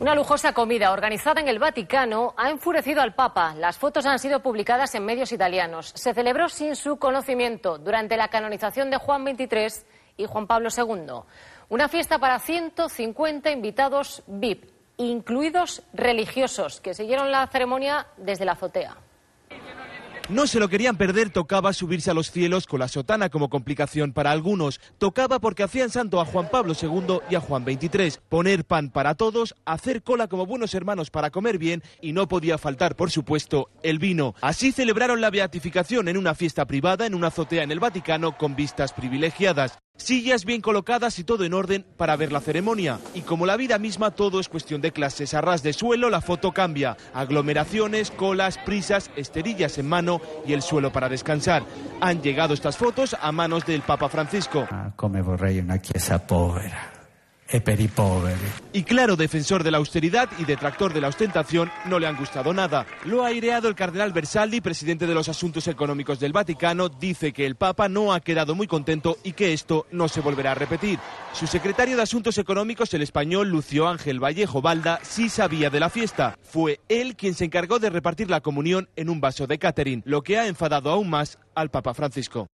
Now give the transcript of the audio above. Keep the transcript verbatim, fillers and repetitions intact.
Una lujosa comida organizada en el Vaticano ha enfurecido al Papa. Las fotos han sido publicadas en medios italianos. Se celebró sin su conocimiento durante la canonización de Juan veintitrés y Juan Pablo segundo. Una fiesta para ciento cincuenta invitados V I P, incluidos religiosos, que siguieron la ceremonia desde la azotea. No se lo querían perder, tocaba subirse a los cielos con la sotana como complicación para algunos. Tocaba porque hacían santo a Juan Pablo segundo y a Juan veintitrés. Poner pan para todos, hacer cola como buenos hermanos para comer bien y no podía faltar, por supuesto, el vino. Así celebraron la beatificación en una fiesta privada en una azotea en el Vaticano con vistas privilegiadas. Sillas bien colocadas y todo en orden para ver la ceremonia. Y como la vida misma, todo es cuestión de clases. A ras de suelo la foto cambia. Aglomeraciones, colas, prisas, esterillas en mano y el suelo para descansar. Han llegado estas fotos a manos del Papa Francisco. Ah, come vorrei una chiesa povera. E per i poveri. Y claro, defensor de la austeridad y detractor de la ostentación, no le han gustado nada. Lo ha aireado el cardenal Bersaldi, presidente de los Asuntos Económicos del Vaticano. Dice que el Papa no ha quedado muy contento y que esto no se volverá a repetir. Su secretario de Asuntos Económicos, el español Lucio Ángel Vallejo Balda, sí sabía de la fiesta. Fue él quien se encargó de repartir la comunión en un vaso de catering, lo que ha enfadado aún más al Papa Francisco.